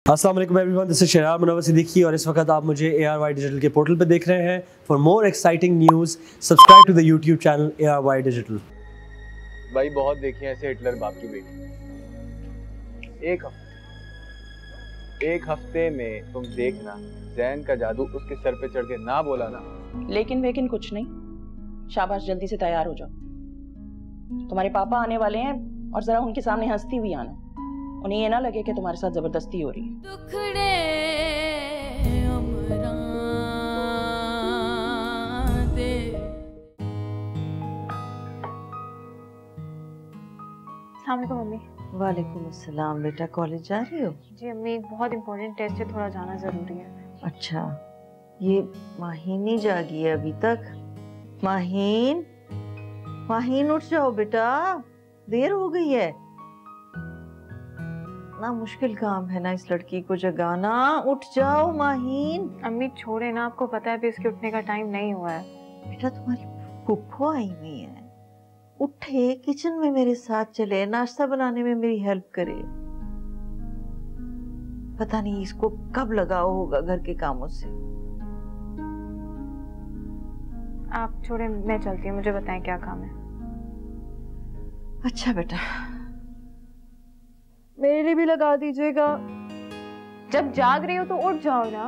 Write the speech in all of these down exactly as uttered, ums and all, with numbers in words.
अस्सलाम वालेकुम everyone, this is शराब मुनव्वर सिद्दीकी और इस वक्त आप मुझे ए आर वाई डिजिटल के पोर्टल पे देख रहे हैं। For more exciting news subscribe to the YouTube channel A R Y digital. भाई बहुत देखी है ऐसे हिटलर बाप की बेटी। एक हफ्ते एक हफ्ते में तुम देखना जैन का जादू उसके सर पे चढ़ के ना बोला ना। लेकिन वेकिन कुछ नहीं, शाबाश, जल्दी से तैयार हो जाओ। तुम्हारे पापा आने वाले हैं और जरा उनके सामने हंसती हुई आना, उन्हें ये ना लगे कि तुम्हारे साथ जबरदस्ती हो रही है। दुखड़े अमरां दे। अस्सलाम वालेकुम मम्मी। वालेकुम अस्सलाम। बेटा कॉलेज जा रही हो? जी अम्मी, एक बहुत इंपॉर्टेंट टेस्ट है, थोड़ा जाना जरूरी है। अच्छा, ये माहीन नहीं जागी है अभी तक? माहीन, माहीन उठ जाओ बेटा, देर हो गई है ना। मुश्किल काम है ना इस लड़की को जगाना। उठ जाओ माहीन। अम्मी छोड़े ना, आपको पता है अभी इसके उठने का टाइम नहीं हुआ है। बेटा तुम्हारी फूफो आई हुई है, उठे किचन में मेरे साथ चले, नाश्ता बनाने में मेरी हेल्प करे। पता नहीं इसको कब लगाओ होगा घर के कामों से। आप छोड़े, मैं चलती हूँ, मुझे बताएं क्या काम है। अच्छा बेटा, मेरे लिए भी लगा दीजिएगा। जब जाग रही हो तो उठ जाओ ना।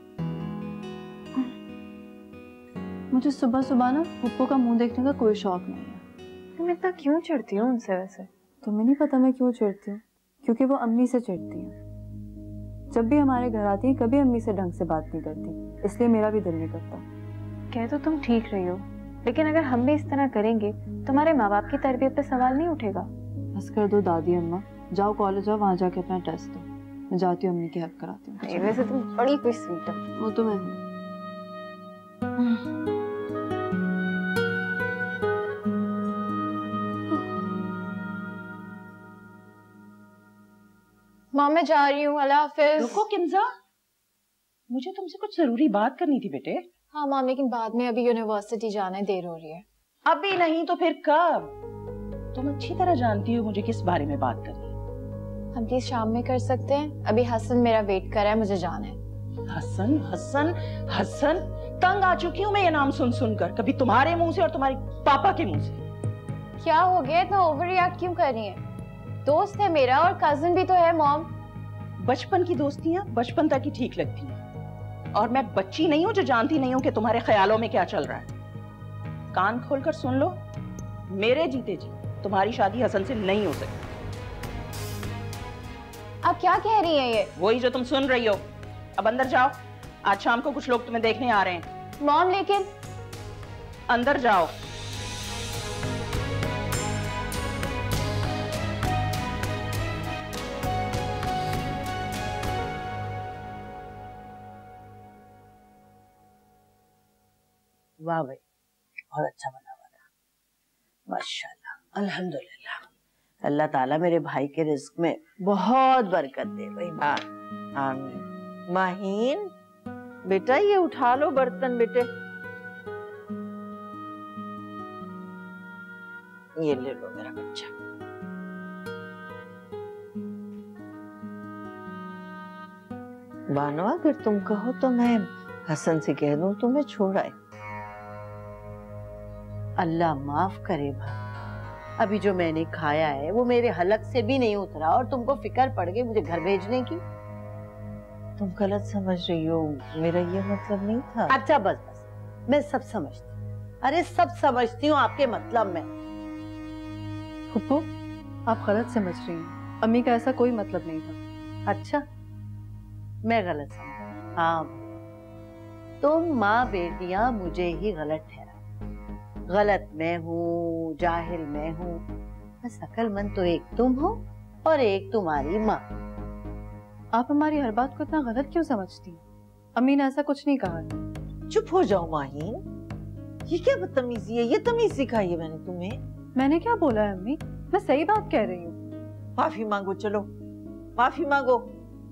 मुझे सुबह सुबह ना पप्पू का मुंह देखने का कोई शौक नहीं है। तुम इतना क्यों चिढ़ती हो उनसे? वैसे तुम्हें नहीं पता मैं क्यों चिढ़ती हूँ? क्योंकि वो अम्मी से चिढ़ती हैं। जब भी हमारे घर आती हैं कभी अम्मी से ढंग से बात नहीं करती, इसलिए मेरा भी दिल नहीं करता। कह तो तुम ठीक रही हो, लेकिन अगर हम भी इस तरह करेंगे तुम्हारे माँ बाप की तरबियत पे सवाल नहीं उठेगा। बस कर दो दादी अम्मा, जाओ कॉलेज जाओ, वहाँ जाके अपना टेस्ट दो। मैं जाती हूँ, अम्मी की हेल्प कराती हूँ। वैसे तुम बड़ी कोई स्वीट हो। वो तो मैं हूँ। माँ मैं जा रही हूँ, अल्लाह हाफिज। रुको किंजा, मुझे तुमसे कुछ जरूरी बात करनी थी बेटे। हाँ माँ, लेकिन बाद में, अभी यूनिवर्सिटी जाना है, देर हो रही है। अभी नहीं तो फिर कब? तुम अच्छी तरह जानती हो मुझे किस बारे में बात करनी है। हम प्लीज शाम में कर सकते हैं? अभी हसन मेरा वेट कर रहा है, मुझे जाना है। हसन हसन हसन, तंग आ चुकी हूँ मैं ये नाम सुन सुनकर, कभी तुम्हारे मुंह से और तुम्हारे पापा के मुंह से। क्या हो गया, इतना ओवर रिएक्ट क्यों कर रही है? दोस्त है मेरा और कजिन भी तो है मॉम। बचपन की दोस्तियां बचपन तक ही ठीक लगती हैं, और मैं बच्ची नहीं हूँ जो जानती नहीं हूँ कि तुम्हारे ख्यालों में क्या चल रहा है। कान खोलकर सुन लो, मेरे जीते जी तुम्हारी शादी हसन से नहीं हो सकती। आप क्या कह रही हैं? ये वही जो तुम सुन रही हो। अब अंदर जाओ, आज शाम को कुछ लोग तुम्हें देखने आ रहे हैं। मॉम लेकिन अंदर जाओ। वाह भाई, बहुत अच्छा बना हुआ था, माशाल्लाह, अल्हम्दुलिल्लाह। अल्लाह ताला मेरे भाई के रिस्क में बहुत बरकत दे भाई। आमीन। माहीन बेटा, ये उठा लो बर्तन बेटे, ये ले लो मेरा बच्चा। बानो, अगर तुम कहो तो मैं हसन से कह दूं तुम्हें छोड़ आए। अल्लाह माफ करे भाई, अभी जो मैंने खाया है वो मेरे हलक से भी नहीं उतरा और तुमको फिक्र पड़ गई मुझे घर भेजने की। तुम गलत समझ रही हो, मेरा ये मतलब नहीं था। अच्छा बस बस, मैं सब समझती हूँ। अरे सब समझती हूँ आपके मतलब में। फुप्पो, आप गलत समझ रही हैं, अम्मी का ऐसा कोई मतलब नहीं था। अच्छा, मैं गलत समझ? हाँ, तुम माँ बेटियां मुझे ही गलत ठहरा। गलत मैं हूँ, जाहिल मैं हूँ, बस अक्लमंद तो एक तुम हो और एक तुम्हारी माँ। आप हमारी हर बात को इतना गलत क्यों समझती हैं? अम्मी ने ऐसा कुछ नहीं कहा। चुप हो जाओ माहीन, ये क्या बदतमीजी है? ये तमीज सिखाई है मैंने तुम्हें? मैंने क्या बोला है अम्मी? मैं सही बात कह रही हूँ। माफी मांगो, चलो माफी मांगो।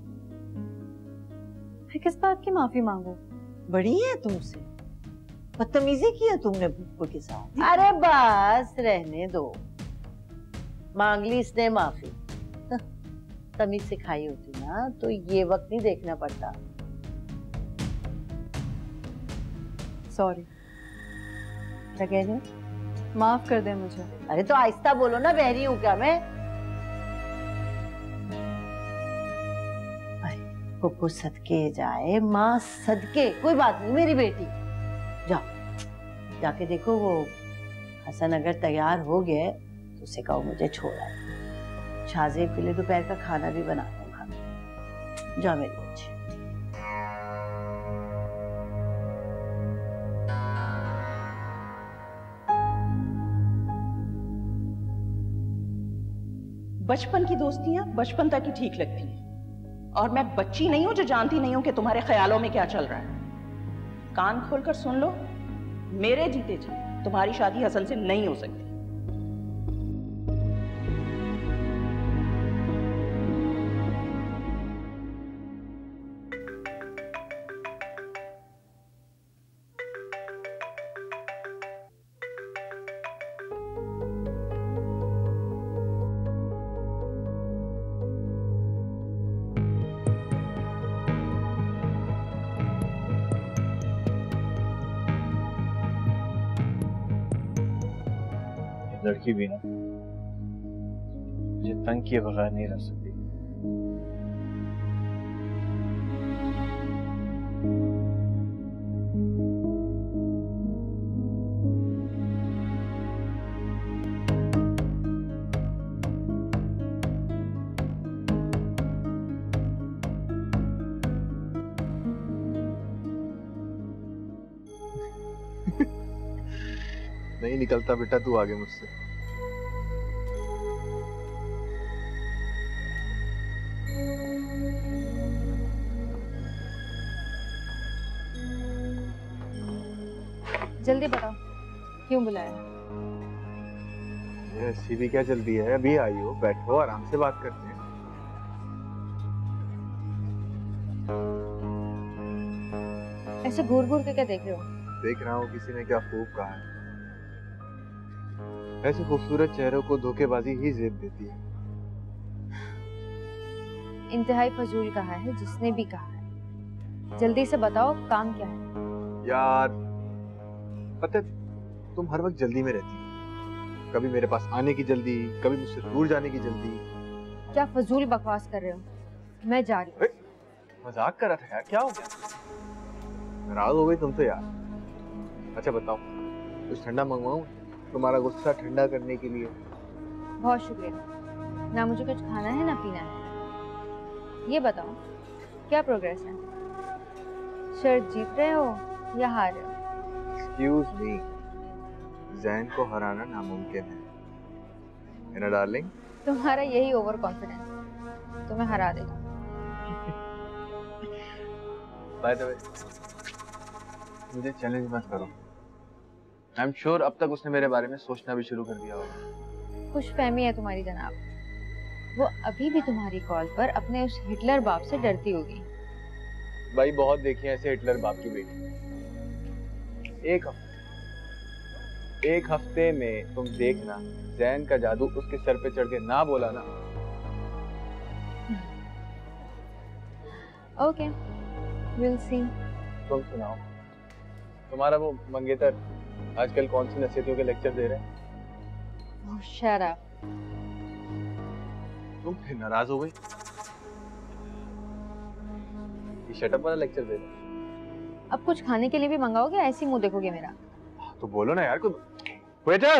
मैं किस बात की माफी मांगू? बड़ी है तुमसे, बदतमीजी किया तुमने बुप्पो के साथ। अरे बस रहने दो, मांग ली इसने माफी। तमीज सिखाई होती ना तो ये वक्त नहीं देखना पड़ता। सॉरी। क्या कह रहे हो? माफ कर दे मुझे। अरे तो आहिस्ता बोलो ना, बहरी हूँ क्या मैं? अरे पुप्पू सदके जाए, माँ सदके, कोई बात नहीं मेरी बेटी। जाओ जाके देखो वो हसन अगर तैयार हो गए तो उसे कहो मुझे छोड़ आए। शाहजेब के लिए दोपहर का खाना भी बना दूंगा। जाओ मेरी बच्ची। बचपन की दोस्तियां बचपन तक ही ठीक लगती हैं, और मैं बच्ची नहीं हूं जो जानती नहीं हूं कि तुम्हारे ख्यालों में क्या चल रहा है। कान खोलकर सुन लो, मेरे जीते जी तुम्हारी शादी हसन से नहीं हो सकती। लड़की भी ना मुझे तंग किए बगैर नहीं रह सकती। नहीं निकलता बेटा तू आगे मुझसे। जल्दी बताओ क्यों बुलाया? ये ऐसी भी क्या जल्दी है? अभी आई हो, बैठो आराम से बात करते हैं। ऐसे घूर घूर के क्या देख रहे हो? देख रहा हूँ किसी ने क्या खूब कहा है। ऐसे खूबसूरत चेहरों को धोखेबाजी ही जेब देती है। इंतहाई फजूल कहा है जिसने भी कहा है। जल्दी से बताओ काम क्या है? यार पता है तुम हर वक्त जल्दी में रहती हो। कभी मेरे पास आने की जल्दी, कभी मुझसे दूर जाने की जल्दी। क्या फजूल बकवास कर रहे हो? मैं जा रही हूँ। मजाक कर रहा था यार, क्या हो गया? नाराज हो गई तुम तो यार। अच्छा बताओ कुछ ठंडा मंगवाऊं तुम्हारा गुस्सा ठंडा करने के लिए? बहुत शुक्रिया। ना मुझे कुछ खाना है ना पीना है। ये बताओ क्या प्रोग्रेस है? शर्त जीत रहे हो या हार रहे हो? एक्सक्यूज मी, जैन को हराना नामुमकिन है मेरा डार्लिंग। तुम्हारा यही ओवर कॉन्फिडेंस तुम्हें हरा देगा। बाय द वे मुझे चैलेंज मत करो। आई एम श्योर अब तक उसने मेरे बारे में सोचना भी शुरू कर दिया होगा। खुशफहमी है तुम्हारी जनाब। वो अभी भी तुम्हारी कॉल पर अपने उस हिटलर बाप से डरती होगी। भाई बहुत देखी है ऐसे हिटलर बाप की बेटी। एक हफ्ते एक हफ्ते में तुम देखना जैन का जादू उसके सर पे चढ़ के ना बोला ना। Okay will see. तुम सुनाओ, तुम्हारा वो मंगेतर आजकल कौन सी नसीहतों के लेक्चर दे रहे हैं? Oh, shut up. तुम फिर नाराज हो गई? ये शटअप वाला लेक्चर दे रहे? अब कुछ खाने के लिए भी मंगाओगे? ऐसी मुंह देखोगे मेरा? तो बोलो ना यार। वेटर!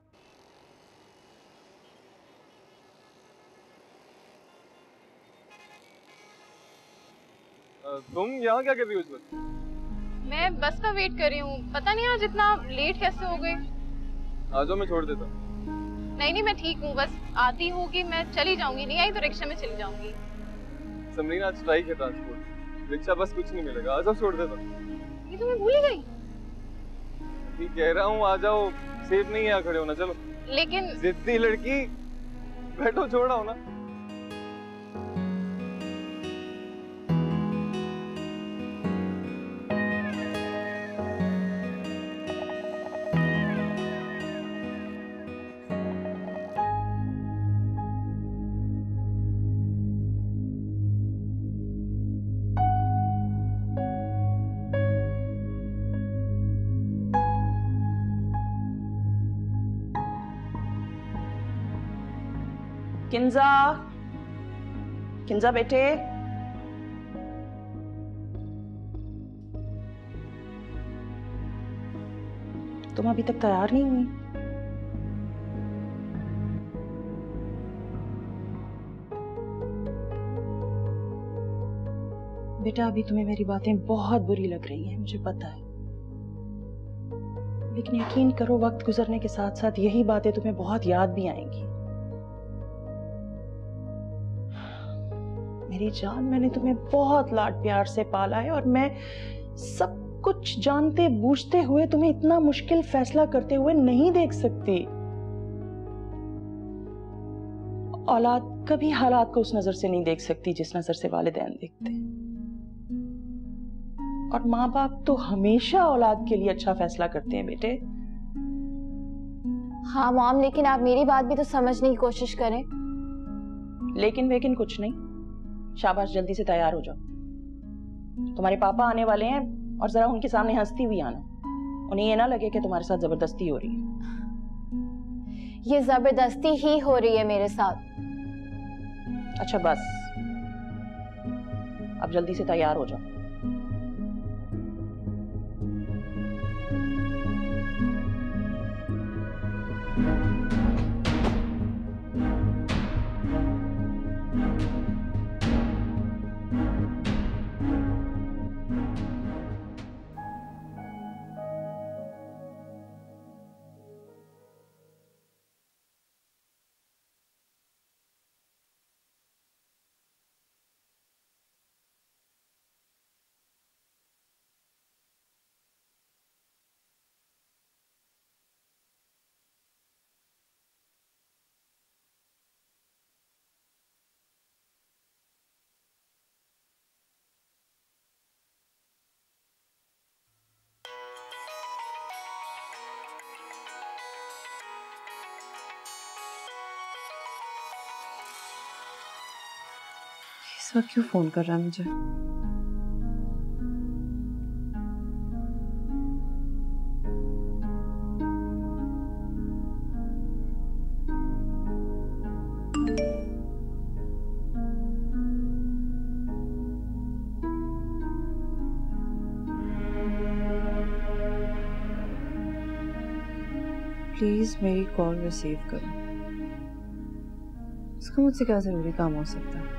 तुम यहाँ क्या कर रही हो इस वक्त? मैं बस का वेट कर रही हूँ। पता नहीं आज इतना लेट कैसे हो गए। आ जाओ मैं छोड़ देता हूँ। नहीं नहीं मैं ठीक हूँ, बस आती होगी मैं चली जाऊंगी। नहीं आई तो रिक्शा में चली जाऊंगी। समरीन आज स्ट्राइक है ट्रांसपोर्ट, रिक्शा बस कुछ नहीं मिलेगा। आ जाओ छोड़ देता हूँ। ये तो मैं भूल ही गई। ठीक कह रहा हूँ आ जाओ, सेफ नहीं है यहाँ खड़े होना। चलो। लेकिन जिद्दी लड़की, बैठो छोड़ आओ ना। किंजा, किंजा बेटे, तुम अभी तक तैयार नहीं हुई? बेटा अभी तुम्हें मेरी बातें बहुत बुरी लग रही हैं, मुझे पता है, लेकिन यकीन करो वक्त गुजरने के साथ साथ यही बातें तुम्हें बहुत याद भी आएंगी। मेरी जान, मैंने तुम्हें बहुत लाड प्यार से पाला है और मैं सब कुछ जानते बूझते हुए तुम्हें इतना मुश्किल फैसला करते हुए नहीं देख सकती। औलाद कभी हालात को उस नजर से नहीं देख सकती जिस नजर से वालिदैन देखते, और माँ बाप तो हमेशा औलाद के लिए अच्छा फैसला करते हैं बेटे। हाँ मॉम, लेकिन आप मेरी बात भी तो समझने की कोशिश करें। लेकिन वेकिन कुछ नहीं, शाबाश, जल्दी से तैयार हो जाओ, तुम्हारे पापा आने वाले हैं और जरा उनके सामने हंसती हुई आना, उन्हें ये ना लगे कि तुम्हारे साथ जबरदस्ती हो रही है। ये जबरदस्ती ही हो रही है मेरे साथ। अच्छा बस, अब जल्दी से तैयार हो जाओ। इस वक्त क्यों फोन कर रहा है मुझे? प्लीज मेरी कॉल रिसीव करो। इसका मुझसे क्या जरूरी काम हो सकता है?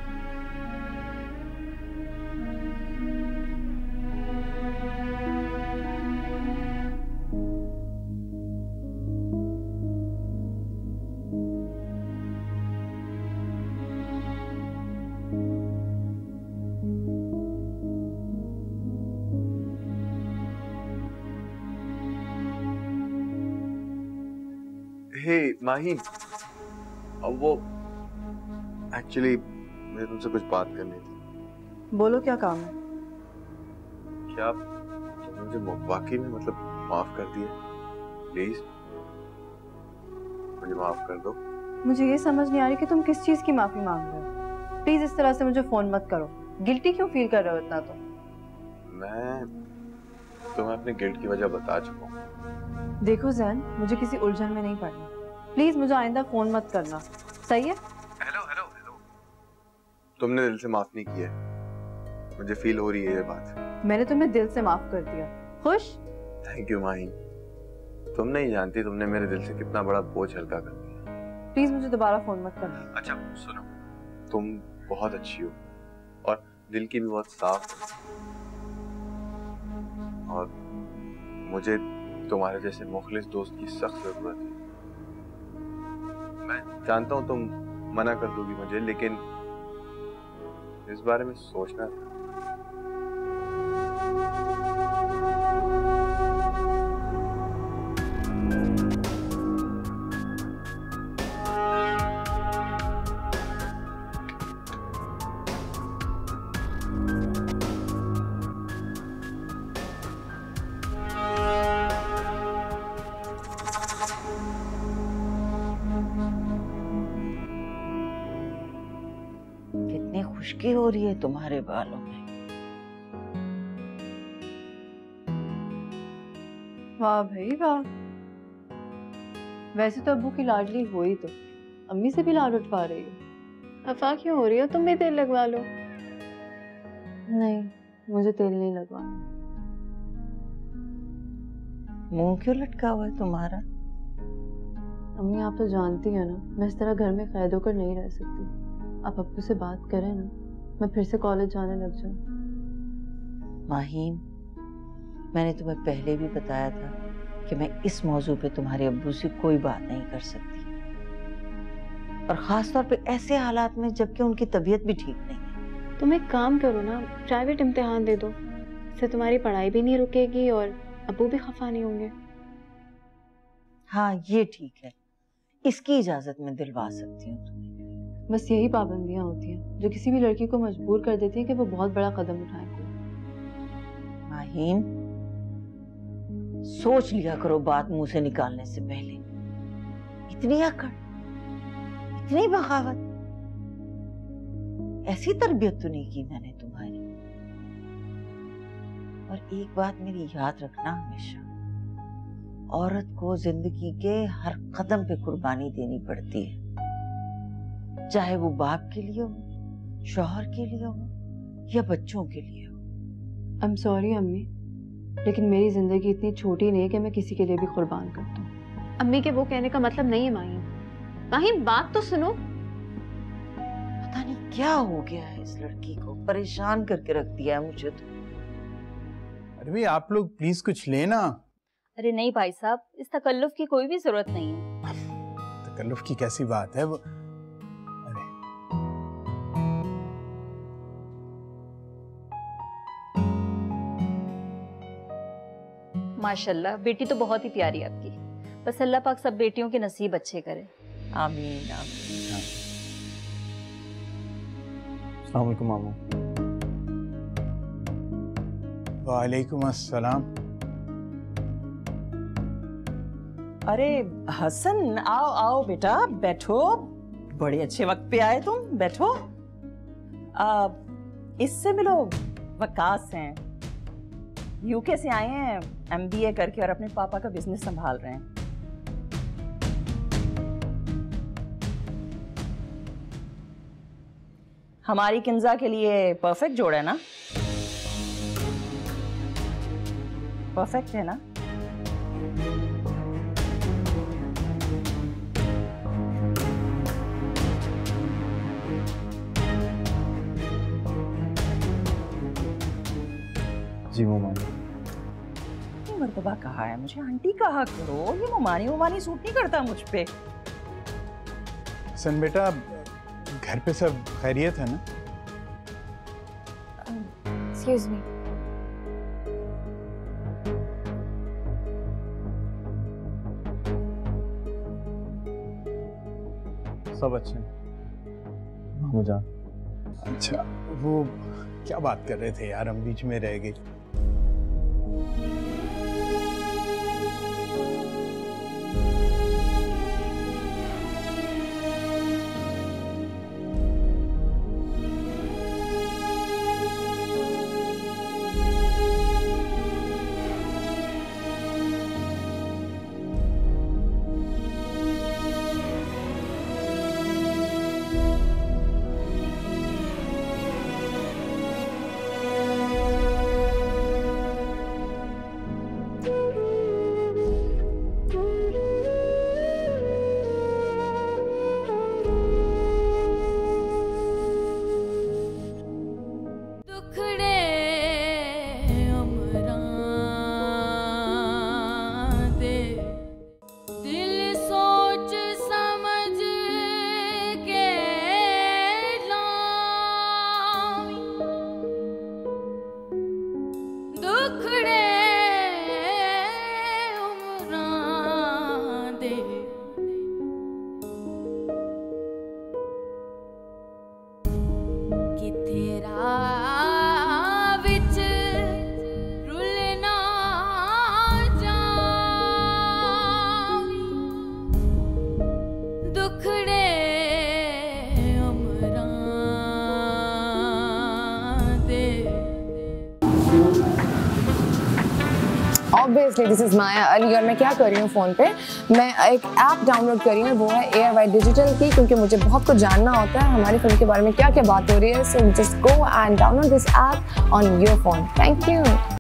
हे माहीन, अब वो एक्चुअली मुझे तुमसे कुछ बात करनी थी। बोलो, क्या काम है? क्या तुम मुझे वाकई में मतलब माफ कर दिए? प्लीज मुझे माफ कर दो। मुझे ये समझ नहीं आ रही कि तुम किस चीज की माफी मांग रहे हो। प्लीज इस तरह से मुझे फोन मत करो। गिल्टी क्यों फील कर रहे हो इतना? तो मैं तुम्हें अपने गिल्ट की वजह बता चुका हूँ। देखो जैन, मुझे किसी उलझन में नहीं पड़ना। प्लीज मुझे आइंदा फोन मत करना, सही है? हेलो हेलो हेलो, तुमने दिल से माफ नहीं किया, मुझे फील हो रही है ये बात। मैंने तुम्हें दिल से माफ कर दिया। खुश? थैंक यू माहीन, तुम नहीं जानती तुमने मेरे दिल से कितना बड़ा बोझ हल्का कर दिया। प्लीज मुझे दोबारा फोन मत करना। अच्छा सुनो, तुम बहुत अच्छी हो और दिल की भी बहुत साफ हो, और मुझे तुम्हारे जैसे मुखलिस दोस्त की सख्त जरूरत है। मैं जानता हूँ तुम मना कर दोगी मुझे, लेकिन इस बारे में सोचना था। खुशकी हो रही है तुम्हारे बालों में। वाह भाई वाह, वैसे तो अब्बू की लाडली हो ही, तो अम्मी से भी लाड उठवा रही हो। अफा क्यों हो रही हो? तुम भी तेल लगवा लो। नहीं, मुझे तेल नहीं लगवाना। मुंह क्यों लटका हुआ है तुम्हारा? अम्मी आप तो जानती हैं ना, मैं इस तरह घर में कैद होकर नहीं रह सकती। आप अब्बू से बात करें ना, मैं फिर से कॉलेज जाने लग जाऊं। माहीन, मैंने तुम्हें पहले भी बताया था कि मैं इस मौजू पे तुम्हारे अब्बू से कोई बात नहीं कर सकती, और खास तौर पे ऐसे हालात में जबकि उनकी तबीयत भी ठीक नहीं है। तुम एक काम करो ना, प्राइवेट इम्तिहान दे दो, इससे तुम्हारी पढ़ाई भी नहीं रुकेगी और अब्बू भी खफा नहीं होंगे। हाँ ये ठीक है, इसकी इजाजत मैं दिलवा सकती हूँ तुम्हें। बस यही पाबंदियां होती हैं जो किसी भी लड़की को मजबूर कर देती हैं कि वो बहुत बड़ा कदम उठाए। माहीन, सोच लिया करो बात मुंह से निकालने से पहले। इतनी अकड़, इतनी बगावत, ऐसी तरबियत तो नहीं की मैंने तुम्हारी। और एक बात मेरी याद रखना हमेशा, औरत को जिंदगी के हर कदम पे कुर्बानी देनी पड़ती है, चाहे वो बाप के लिए हो, शौहर के लिए हो या बच्चों के लिए हो। आई एम सॉरी अम्मी, लेकिन मेरी जिंदगी इतनी छोटी नहीं है कि मैं किसी के लिए भी कुर्बान कर दूं। अम्मी के वो कहने का मतलब नहीं है माहीन। माहीन बात तो सुनो। पता नहीं क्या हो गया है इस लड़की को, परेशान करके रख दिया है मुझे तो। अरे भाई आप लोग प्लीज कुछ लेना। अरे नहीं भाई साहब, इस तकल्लुफ की कोई भी जरूरत नहीं है। तकल्लुफ की कैसी बात है वो? अरे माशाल्लाह, बेटी तो बहुत ही प्यारी आपकी। बस अल्लाह पाक सब बेटियों के नसीब अच्छे करे। आमीन आमीन। अस्सलाम वालेकुम मामू। वालेकुम अस्सलाम। अरे हसन, आओ आओ बेटा, बैठो। बड़े अच्छे वक्त पे आए तुम, बैठो। आ, इससे मिलो, वकास हैं, यूके से आए हैं, एमबीए करके और अपने पापा का बिजनेस संभाल रहे हैं। हमारी किंजा के लिए परफेक्ट जोड़ है ना? परफेक्ट है ना? जी मम्मा। मर्तबा कहा है मुझे आंटी कहा करो, ये मुमानी मुमानी सूट नहीं करता मुझ पे। सन बेटा, घर पे सब खैरियत है ना? Excuse me. सब अच्छे मामू जान। अच्छा, वो क्या बात कर रहे थे यार, हम बीच में रह गए। Obviously this is Maya Ali और मैं क्या कर रही हूँ फ़ोन पे, मैं एक ऐप डाउनलोड कर रही हूँ, वो है ए आर वाई डिजिटल की, क्योंकि मुझे बहुत कुछ जानना होता है हमारी फिल्म के बारे में क्या क्या बात हो रही है. So just go and download this app on your phone. Thank you.